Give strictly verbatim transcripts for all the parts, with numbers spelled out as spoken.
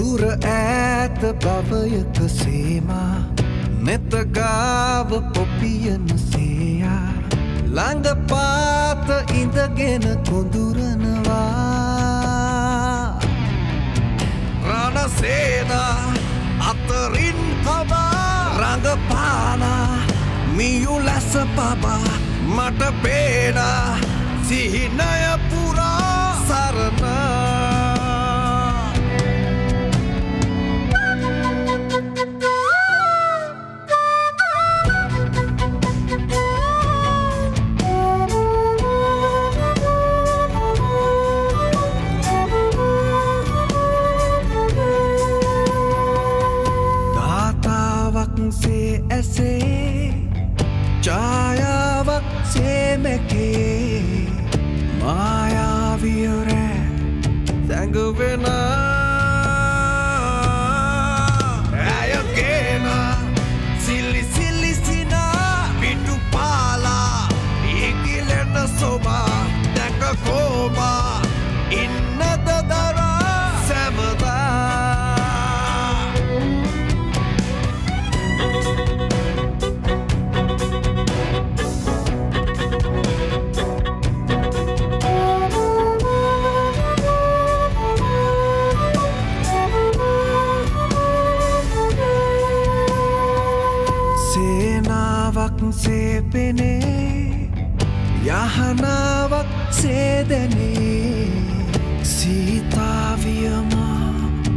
දුර ඈත බවයක සීමා නෙත ගාව පොපියන සේයා ළඟ පාත ඉඳගෙන කොඳුරනවා රණසේනා අතරින් කබා රඟපානා මියු ලැස පබා මට පේනා සිහිනය පුරා සරණා से ऐसे छायावक से मेके मायावी रे संगवेना ayogena silly silly sina pitu pala ikilena soba daka koma innada dara samada से पेने याहनावक से देने सीता वियमा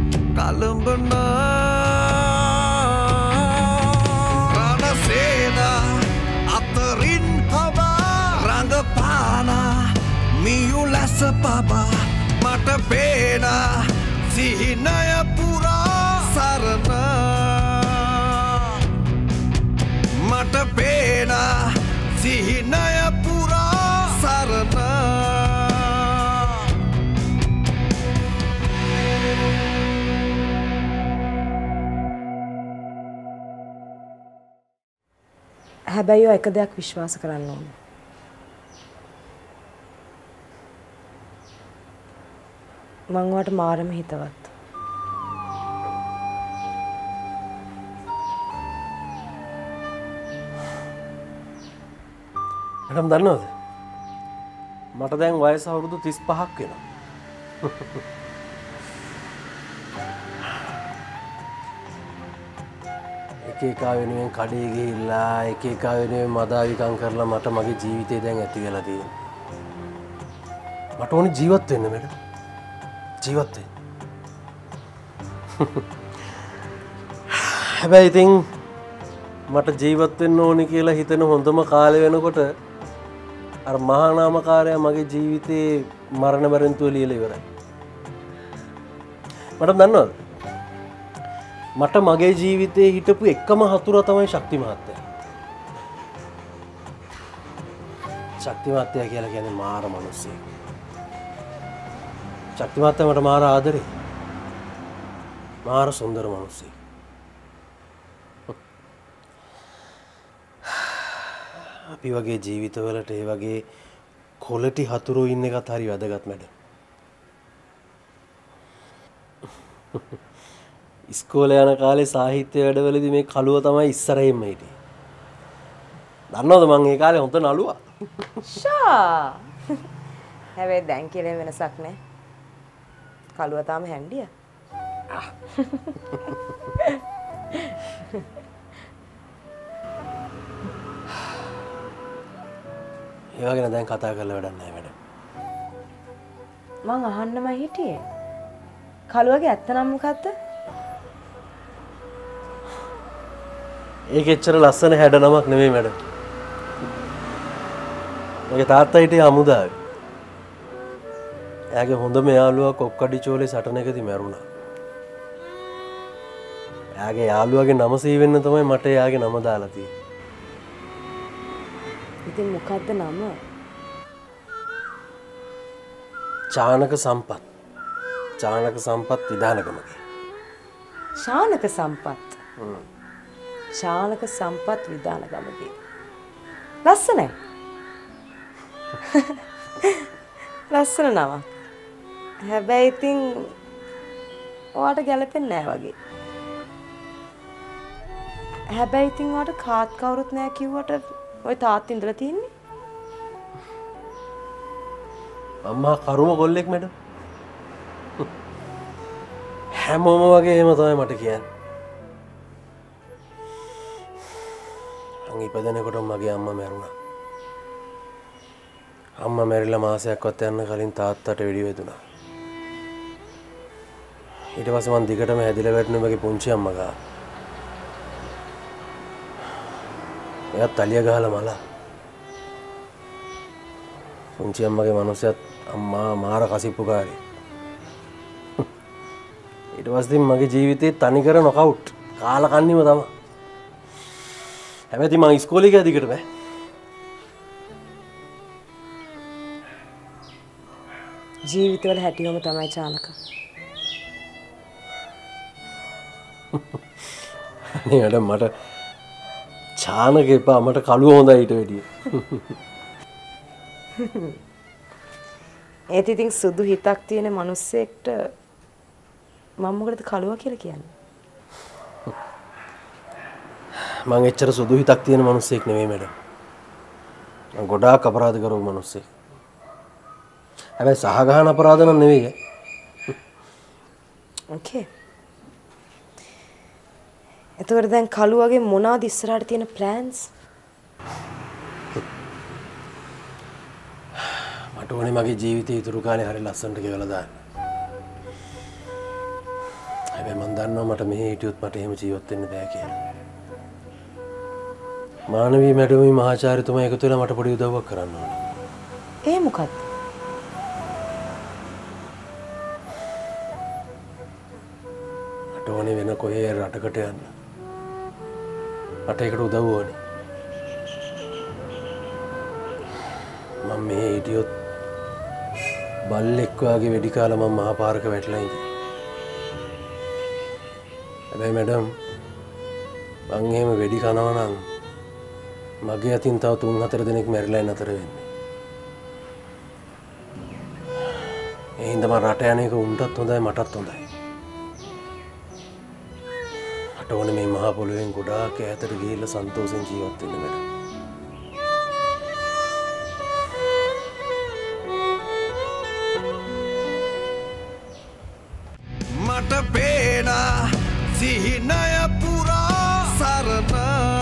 कलंबना रणसेना अतरिन हवा रंगपाना मियु लस पबा मट पेना सिहिनय पुरा सरना मट पेना सिहिनय पुरा सरना හැබැයි ඔය එක දෙයක් විශ්වාස කරන්න ඕනේ. මං වට මාරම හිතවත්. මටම දන්නවද? මට දැන් වයස අවුරුදු තිස් පහක් වෙනවා. එක එකා වෙනුවෙන් කඩේ ගිහිල්ලා එක එකා වෙනුවෙන් මදාවිකම් කරලා මට මගේ ජීවිතේ දැන් ඇති වෙලා තියෙනවා. මට ඕනේ ජීවත් වෙන්න මට. ජීවත් වෙන්න. හැබැයි ඉතින් මට ජීවත් වෙන්න ඕනේ කියලා හිතන හොඳම කාලේ වෙනකොට අර මහානාමකාරයා මගේ ජීවිතේ මරණ මරණතුව ලියලා ඉවරයි. මට දන්නවද? මට මගේ ජීවිතේ හිටපු එකම හතුරා තමයි ශක්ති මහත්තයා. ශක්ති මහත්තයා කියලා කියන්නේ මාර මිනිස්සෙක්. ශක්ති මහත්තයා මට මාර ආදරේ. මාර සුන්දර මිනිස්සෙක්. අපි වගේ ජීවිතවලට ඒ වගේ කොලටි හතුරෝ ඉන්න එකත් හරි වැදගත් මැඩ. ඉස්කෝලේ යන කාලේ සාහිත්‍ය වැඩවලදී මේ කළුව තමයි ඉස්සරහින්ම හිටියේ. දන්නවද මං ඒ කාලේ හොඳ නළුවා. ෂා. හැබැයි දැන් කියලා වෙනසක් නැහැ. කළුව තාම හැන්ඩිය. ඒ වගේ දැන් කතා කරලා වැඩක් නැහැ මැඩම්. මං අහන්නම හිටියේ. කළුවගේ ඇත්ත නම මොකද්ද? ඒක එච්චර ලස්සන හැඩ නමක් නෙමෙයි මැඩම්. මගේ තාත්තා හිටියේ හමුදාවේ. එයාගේ හොඳම යාළුවා කොක්කඩිචෝලේ සටනකදී මැරුණා. එයාගේ යාළුවාගේ නම සීවෙන්න තමයි මට එයාගේ නම දාලා තියෙන්නේ. ඉතින් මොකද්ද නම? චානක සම්පත්. චානක සම්පත් විධානගමගේ. ශානක සම්පත්. හ්ම්. ශානක සම්පත් විධානගමගේ. ලස්සනයි. ලස්සන නම. හැබැයි ඉතින් ඔයාට ගැලපෙන්නේ නැහැ වගේ. හැබැයි ඉතින් ඔයාට කාත් කවුරුත් නැහැ කිව්වට ඔය තාත්තා ඉඳලා තින්නේ. අම්මා කරුම කොල්ලෙක් මැඩ. හැමෝම වගේ එහෙම තමයි මට කියන්නේ. අං ඉපදෙනකොට මගේ අම්මා මැරුණා. අම්මා මැරිලා මාසයක්වත් යන්න කලින් තාත්තට වෙඩි වැදුනා. ඊට පස්සේ මං දිගටම හැදිලා වැටුණා මගේ පුංචි අම්මා ගා. එයාත් තලිය ගහලා මලා. පුංචි අම්මගේ මනුස්සයත් අම්මා මාර කසිප්පුකාරී. ඊට පස්සේ මගේ ජීවිතේ තනිකර නොකවුට්. කාලා කන්නේම තමයි. හැබැයි මං ඉස්කෝලේ ගියා දිගට බෑ. ජීවිතවල හැටිවම තමයි චානක. අනේ වැඩ මට චානක එපා මට කළුව හොඳයි ඊට වැඩිය. ඒත් ඉතින් සුදු හිතක් තියෙන මිනිස්සෙක්ට මම මොකටද කළුවා කියලා කියන්නේ? මං එච්චර සුදු හිතක් තියෙන මිනිස්සෙක් නෙමෙයි මැඩම්. මං ගොඩාක් අපරාධ කරපු මිනිස්සෙක්. හැබැයි සහගහන අපරාධ නම් නෙවෙයි. ඕකේ. එතකොට දැන් කළුවගේ මොනවාද ඉස්සරහට තියෙන ප්ලෑන්ස්? මට ඕනේ මගේ ජීවිතේ ඉතුරු කාලේ හරිය ලස්සනට ගෙවලා දාන්න. හැබැයි මං දන්නවා මට මෙහෙ හිටියොත් මට එහෙම ජීවත් වෙන්න බෑ කියලා. මානවී මැඩමී මහාචාර්යතුමා එකතු වෙලා මට පොඩි උදව්වක් කරන්න ඕනේ. ඒ මොකක්ද? මට ඕනේ වෙන කොහේ රටකට යන්න. මට ඒකට උදව් ඕනේ. මම මෙහෙ හිටියොත් බල්ලෙක් වගේ වෙඩි කාලා මම මහා පාරක වැටලා ඉඳී. හැබැයි මැඩම් මං එහෙම වෙඩි කනවා නම් මගේ අතින් තව තුන් හතර දෙනෙක් මැරිලා නතර වෙන්නේ. ඒ හින්දා මම රට යන එක උන්ටත් හොඳයි මටත් හොඳයි. මට ඕනේ මේ මහා පොළොවෙන් ගොඩාක් ඈතට ගිහිල්ලා සන්තෝෂෙන් ජීවත් වෙන්න මැඩම්. මට පේනා සිහිනය පුරා සරණ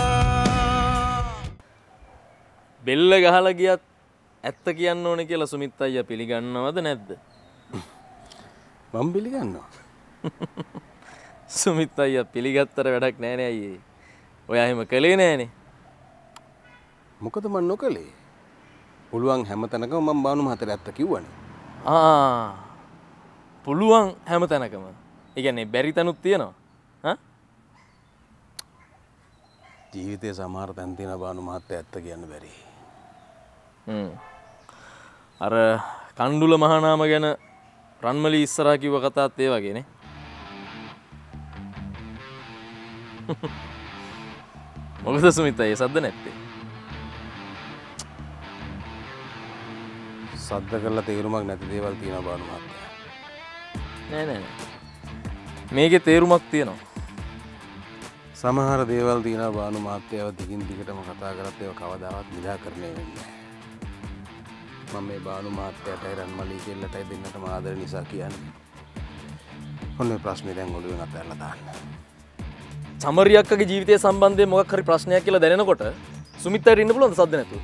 බෙල්ල ගහලා ගියත් ඇත්ත කියන්න ඕනේ කියලා සුමිත් අයියා පිළිගන්නවද නැද්ද? මම පිළිගන්නවා. සුමිත් අයියා පිළිගත්තට වැඩක් නැහැ නේ අයියේ. ඔයා එහෙම කළේ නෑනේ. මොකද මම නොකළේ? පුළුවන් හැම තැනකම මම බානු මහතට ඇත්ත කිව්වනේ. ආ පුළුවන් හැම තැනකම. ඒ කියන්නේ බැරි තැනුත් තියෙනවා. හා? ජීවිතේ සමහර තැන් තියෙන බානු මහත්තයා ඇත්ත කියන්න බැරි. හ්ම්. අර කණ්ඩුල මහානාම ගැන රන්මලි ඉස්සරහා කිව්ව කතාවත් ඒ වගේනේ. මොකද සුමිත් අයියේ සද්ද නැත්තේ? සද්ද කරලා තේරුමක් නැති දේවල් තියෙනවා බානු මහත්තයා. නෑ නෑ නෑ. මේකේ තේරුමක් තියෙනවා. සමහර දේවල් තියෙනවා බානු මහත්තයාව දිගින් දිගටම කතා කරත් ඒව කවදාවත් නිරාකරණය වෙන්නේ නැහැ. මම මේ බානු මහත්තයාටයි රන්මලි කෙල්ලටයි දෙන්නටම ආදර නිසා කියන්නේ. ඔන්න ඔය ප්‍රශ්නේ දැන් ඔළුවෙන් අතහැරලා දාන්න. සමරියක්කගේ ජීවිතය සම්බන්ධයෙන් මොකක් හරි ප්‍රශ්නයක් කියලා දැනෙනකොට සුමිත් අයියට ඉන්න පුළුවන්ද සද්ද නැතුව?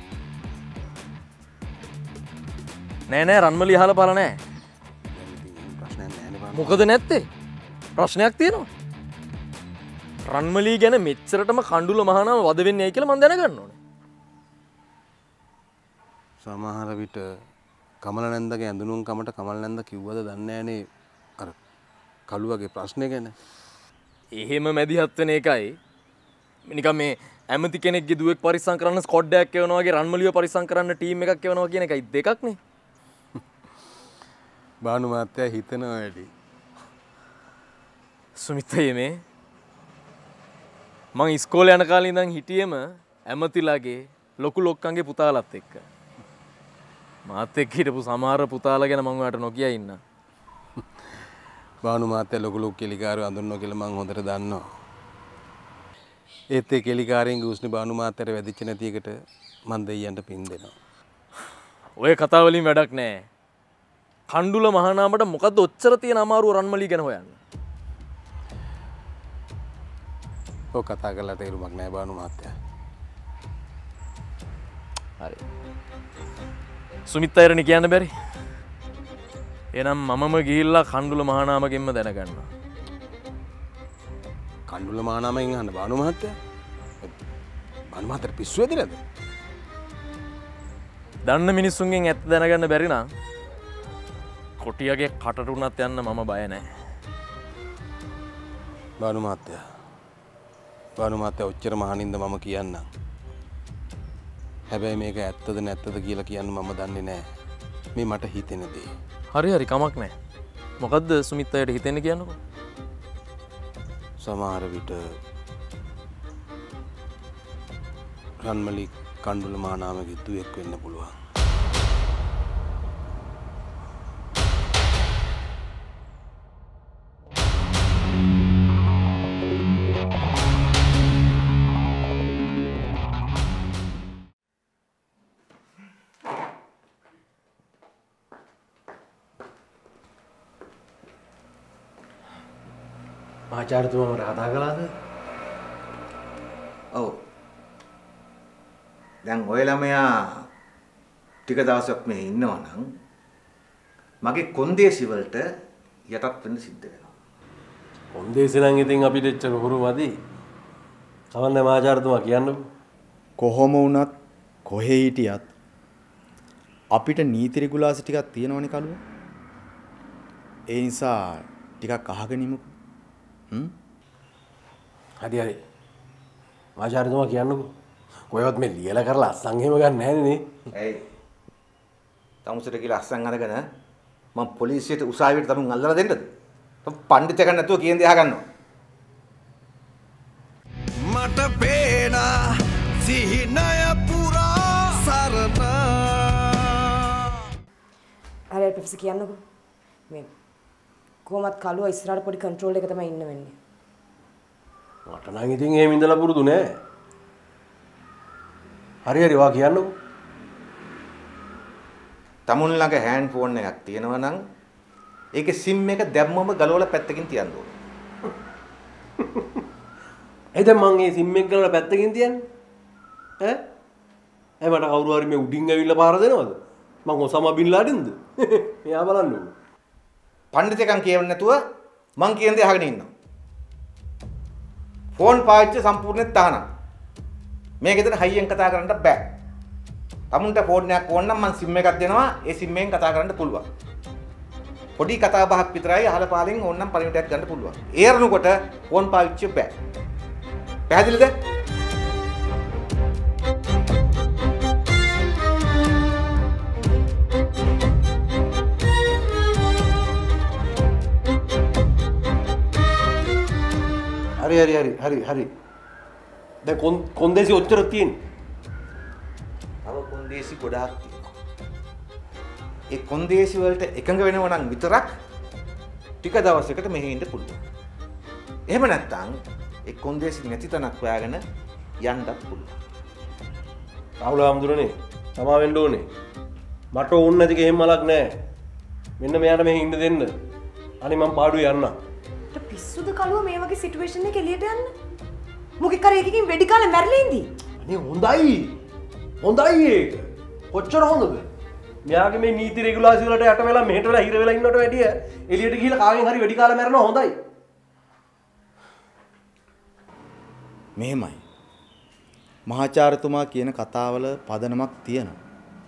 නෑ නෑ රන්මලි අහලා බලලා නෑ. ප්‍රශ්නයක් නැහැ නේ. මොකද නැත්තේ? ප්‍රශ්නයක් තියෙනවා. රන්මලි ගැන මෙච්චරටම කණ්ඩුල මහානාම වද වෙන්නේ ඇයි කියලා මම දැනගන්න ඕනේ. සමහර විට කමල නැන්දගේ ඇඳුනුම් කමට කමල නැන්ද කිව්වද දන්නේ නැහනේ අර කළුවගේ ප්‍රශ්නේ ගැන. එහෙම මැදිහත් වෙන එකයි නිකන් මේ ඇමති කෙනෙක්ගේ දුවෙක් පරිස්සම් කරන්න ස්කොඩ් එකක් එවනවා වගේ රන්මලිව පරිස්සම් කරන්න ටීම් එකක් එවනවා කියන එකයි දෙකක් නේ. බානු මහත්තයා හිතනවා වැඩි. සුමිත් අයියේ මේ මං ඉස්කෝලේ යන කාලේ ඉඳන් හිටියෙම ඇමතිලාගේ ලොකු ලොක්කන්ගේ පුතාලත් එක්ක. මාත් එක්ක හිටපු සමහර පුතාලා ගැන මම ඔයාලට නොකිය ඉන්න. බානු මාත්‍යා ලොකු ලොකු කෙලිකාරයෝ අඳුරනවා කියලා මං හොඳට දන්නවා. ඒත් ඒ කෙලිකාරයන්ගේ උස්නේ බානු මාත්‍යාට වැදිච්ච නැති එකට මං දෙයියන්ට පින් දෙනවා. ඔය කතා වලින් වැඩක් නැහැ. කණ්ඩුල මහානාමට මොකද්ද ඔච්චර තියෙන අමාරුව රන්මලී ගැන හොයන්න? ඔය කතා කරලා තේරුමක් නැහැ බානු මාත්‍යා. හරි. සුමිත් අයරණි කියන්න බැරි. එහෙනම් මමම ගිහිල්ලා කණ්ඩුල මහානාමගෙන්ම දැනගන්නවා. කණ්ඩුල මහානාමයෙන් අහන්න බානු මහත්තයා. බානු මහත්තයාට පිස්සු ඇති නැද්ද? දන්න මිනිස්සුන්ගෙන් ඇත්ත දැනගන්න බැරි නම් කොටියගේ කටට උනත් යන්න මම බය නැහැ. බානු මහත්තයා. බානු මහත්තයා ඔච්චර මහනින්ද මම කියන්නම්. හැබැයි මේක ඇත්තද නැත්තද කියලා කියන්න මම දන්නේ නැහැ. මේ මට හිතෙන දේ. හරි හරි කමක් නැහැ. මොකද්ද සුමිත් අයට හිතෙන්නේ කියන්නකෝ. සමහර විට රන්මලි කණ්ඩුල මහානාමගේ දුවෙක් වෙන්න පුළුවන්. ආචාර්යතුමා මට කතා කළාද? ඔව්. දැන් ඔය ළමයා ටික දවසක් මේ ඉන්නවා නම් මගේ කොන්දේසි වලට යටත් වෙන්න සිද්ධ වෙනවා. කොන්දේසි නම් ඉතින් අපිට එච්චර හුරු මදි. කවන්නේ ආචාර්යතුමා කියන්නකෝ. කොහොම වුණත් කොහේ හිටියත් අපිට නීති රෙගුලාසි ටිකක් තියෙනවනේ කලුව. ඒ නිසා ටිකක් අහගෙන ඉමුකෝ. හ්ම්. හරි හරි. ආචාර්යතුමා කියන්නකෝ. කොහෙවත් මේ ලියලා කරලා අස්සන් එහෙම ගන්න නැහැ නේ. ඇයි? තමුසෙට කියලා අස්සන් අරගෙන මම පොලිසියට උසාවියට තමුන් අල්ලලා දෙන්නද? තම පඬිත ගන්න නැතුව කියන දේ අහගන්නවා. මට පේනා සිහිනය පුරා සරණ. හරි ප්‍රොෆෙසර් කියන්නකෝ. මේ කොහොමත් කලුව ඉස්සරහට පොඩි කන්ට්‍රෝල් එක තමයි ඉන්න වෙන්නේ. මට නම් ඉතින් එහෙම ඉඳලා පුරුදු නෑ. හරි හරි වා කියන්නකෝ. තමුන් ළඟ හෑන්ඩ් ෆෝන් එකක් තියෙනවා නම් ඒකේ සිම් එක දැම්මම ගලවලා පැත්තකින් තියන්න ඕනේ. එද මං මේ සිම් එක ගලවලා පැත්තකින් තියන්නේ? ඈ? ඒ මට කවුරු හරි මේ උඩින් ඇවිල්ලා පාර දෙනවද? මං ඔසාමා බින් ලාඩෙන්ද? එයා බලන්නකෝ. පඬිතකම් කියවන්න නැතුව මං කියන දේ අහගෙන ඉන්නවා. ෆෝන් පාවිච්චි සම්පූර්ණයෙන් තහනම්. මේකෙතන හයියෙන් කතා කරන්න බෑ. තමුන්ට ෆෝන් එකක් ඕන නම් මං සිම් එකක් දෙනවා. ඒ සිම් එකෙන් කතා කරන්න පුළුවන්. පොඩි කතා බහක් විතරයි අහල පහලින් ඕනනම් පරිවිතයක් ගන්න පුළුවන්. ඒ අරනකොට ෆෝන් පාවිච්චි බෑ. පැහැදිලිද? හරි හරි හරි හරි හරි. දැන් කොන් කොන්දේසි ඔච්චර තියෙන්නේ. තව කොන්දේසි ගොඩාක් තියෙනවා. ඒ කොන්දේසි වලට එකඟ වෙනව නම් විතරක් ටික දවසකට මෙහෙ ඉන්න පුළුවන්. එහෙම නැත්නම් ඒ කොන්දේසි නැති තැනක් හොයාගෙන යන්නත් පුළුවන්. රාහුල හාමුදුරනේ තමා වෙන්න ඕනේ. මට ඕන නැති ගෙහෙම් මලක් නැහැ. මෙන්න මෙයාට මෙහෙ ඉන්න දෙන්න. අනේ මං පාඩුවේ යන්න. පිස්සුද කලුව මේ වගේ සිටුේෂන් එක එළියට යන්න? මොකෙක් කර එකකින් වෙඩි කාලේ මැරලා ඉඳී. අනේ හොඳයි. හොඳයි ඒක. කොච්චර හොඳද? මෙයාගේ මේ නීති රෙගුලාසි වලට යට වෙලා මෙහෙට වෙලා හිර වෙලා ඉන්නවට වැඩිය එළියට ගිහලා කාගෙන් හරි වෙඩි කාලා මැරෙනවා හොඳයි. මෙහෙමයි. මහාචාර්යතුමා කියන කතාවල පදනමක් තියෙනවා.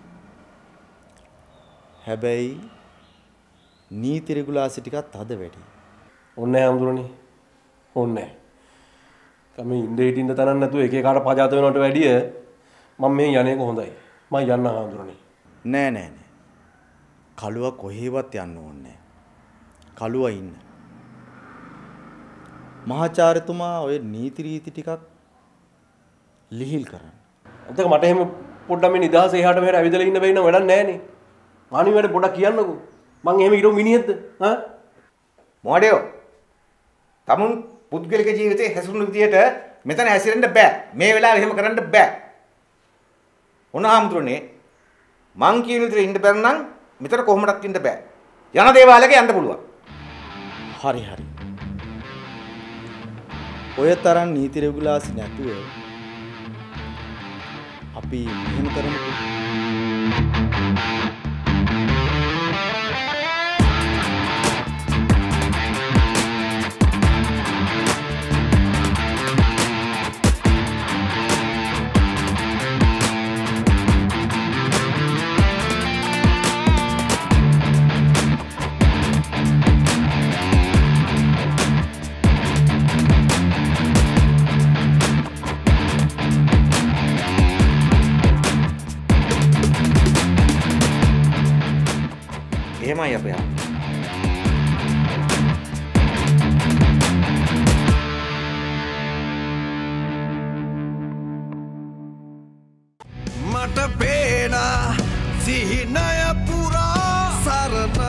හැබැයි නීති රෙගුලාසි ටිකත් අද වැඩි. ඕනේ නැහැ හඳුරන්නේ. ඕනේ නැහැ. කම ඉඳ හිටින්න තනන්න නැතුව එක එකාට පජාත වෙනවට වැඩිය මම මෙහෙන් යන්නේ කොහොඳයි. මම යන්න හඳුරන්නේ. නෑ නෑ නෑ. කලුව කොහෙවත් යන්න ඕනේ නෑ. කලුව ඉන්න. මහාචාර්යතුමා ඔය නීති රීති ටිකක් ලිහිල් කරන්න. අන්තක මට එහෙම පොඩ්ඩක් මේ නිදහස එහාට මෙහාට ඇවිදලා ඉන්න බැරි නම් වැඩක් නැහැ නේ. මානි වැඩ පොඩ්ඩක් කියන්නකෝ. මං එහෙම ඊට මිනිහෙක්ද? හා? මොඩියෝ. තමුන් පුද්ගලික ජීවිතේ හැසිරුණු විදියට මෙතන හැසිරෙන්න බෑ. මේ වෙලාවේ එහෙම කරන්න බෑ. උනහාමුදුරනේ මං කියන විදිහට ඉන්න බැර නම් මෙතන කොහොමදක් ඉන්න බෑ. යන දේවාලයක යන්න පුළුවන්. හරි හරි. ඔය තරම් නීති රෙගුලාසි නැතුව අපි මෙහෙම කරමුකෝ. එහෙමයි අපේ ආ. මට පේන සිහිනය පුරා සරණ.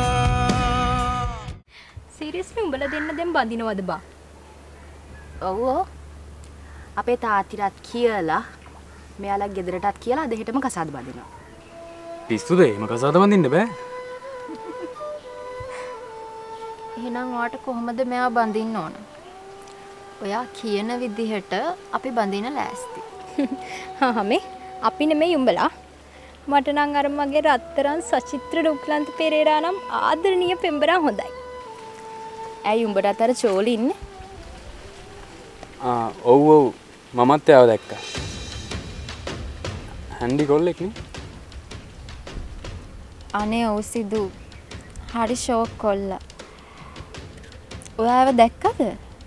සීරියස්ලි උඹලා දෙන්න දැන් බඳිනවද බා? ඔව් ඔව්. අපේ තාත්තිටත් කියලා මෙයාලා ගෙදරටත් කියලා දෙහෙටම කසාද බඳිනවා. පිස්සුද? එහෙම කසාද බඳින්න බෑ. එහෙනම් ඔයාට කොහොමද මෙයා බඳින්න ඕන? ඔයා කියන විදිහට අපි බඳින ලෑස්ති. හා හමේ අපි නෙමෙයි උඹලා. මට නම් අර මගේ රත්තරන් සචිත්‍ර රුක්ලන්ත පෙරේරා නම් ආදරණීය පෙම්බරා හොඳයි. ඇයි උඹටත් අර චෝලි ඉන්නේ? ආ ඔව් ඔව් මමත් එයාව දැක්කා. හැන්ඩි කොල්ලෙක් නේ? අනේ ඔව් සිදු. හරි ෂෝක් කොල්ලා. ඔයාව දැක්කද?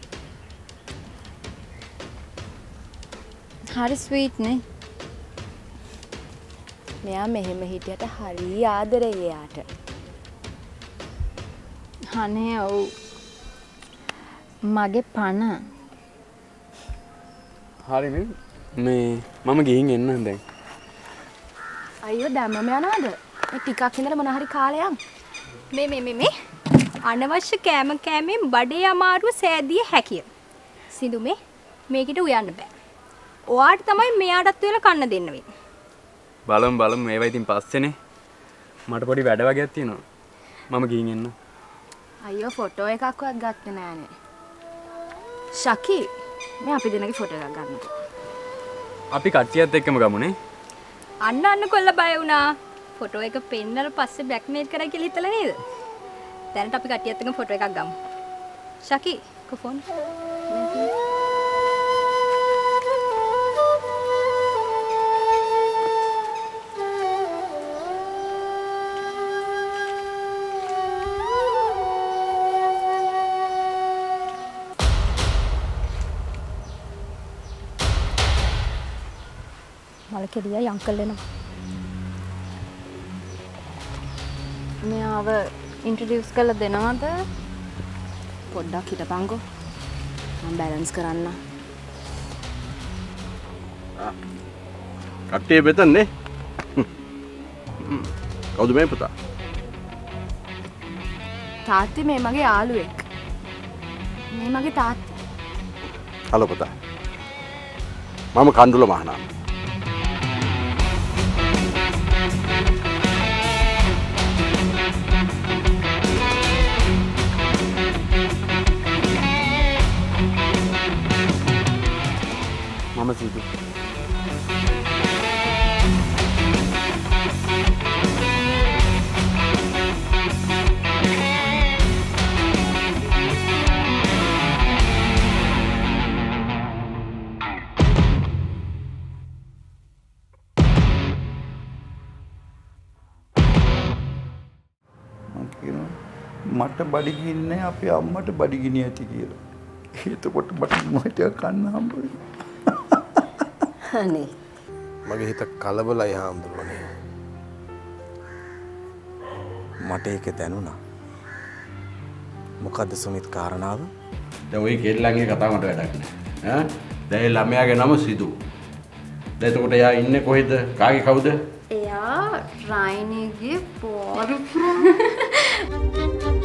හරි ස්වීට් නේ. මෙයා මෙහෙම හිටියට හරි ආදරේ එයාට. අනේ ඔව්. මගේ පණ. හරි නේ. මේ මම ගිහින් එන්නම් දැන්. අයියෝ දැම්මම යනවද? මේ ටිකක් ඉඳලා මොන හරි කාලයක්. මේ මේ මේ මේ අනවශ්‍ය කෑම කෑමෙන් බඩේ අමාරුව සෑදිය හැකිය. සිඳු මේ මේකට උයන්න බෑ. ඔයාට තමයි මෙයාටත් වෙලා කන්න දෙන්න වෙන්නේ. බලමු බලමු මේවා ඉතින් පස්සේනේ. මට පොඩි වැඩ වගේක් තියෙනවා. මම ගිහින් එන්න. අයියෝ ෆොටෝ එකක්වත් ගත්තේ නෑනේ. ශකි මේ අපි දෙන්නගේ ෆොටෝ එකක් ගන්නකෝ. අපි කට්ටියත් එක්කම ගමුනේ. අන්න අන්න කොල්ල බය වුණා. ෆොටෝ එක පෙන්නලා පස්සේ බ්ලැක්මේල් කරයි කියලා හිතලා නේද? දැනට අපි කට්ටියත් එක්කම ෆොටෝ එකක් ගමු. ශකි කො ෆෝන්. මලකෙලියයි අංකල් එනවා. මෙයාව ඉන්ට්‍රොඩියුස් කරලා දෙනවද? පොඩ්ඩක් හිටපන්කෝ. මම බැලන්ස් කරන්න. කට්ටිය බෙතන්නේ. කවුද මේ පුතා? තාත්ති මේ මගේ යාළුවෙක්. මේ මගේ තාත්ති. හලෝ පුතා. මම කන්දුල මහනාම. මම සිදු. මට බඩගින්නේ අපේ අම්මට බඩගිනි ඇති කියලා. එතකොට මට මොකටද කන්න හම්බ වෙන්නේ? අනේ මගේ හිත කලබලයි හාමුදුරනේ. මට ඒක දැනුණා. මොකද්ද සුමිත් කාරණාව? දැන් ওই කෙල්ලන්ගේ කතාව මට වැඩක් නෑ. ඈ දැන් ළමයාගේ නම සිදු. දැන් එතකොට එයා ඉන්නේ කොහෙද? කාගේ කවුද? එයා රයිනිගේ පොරපුර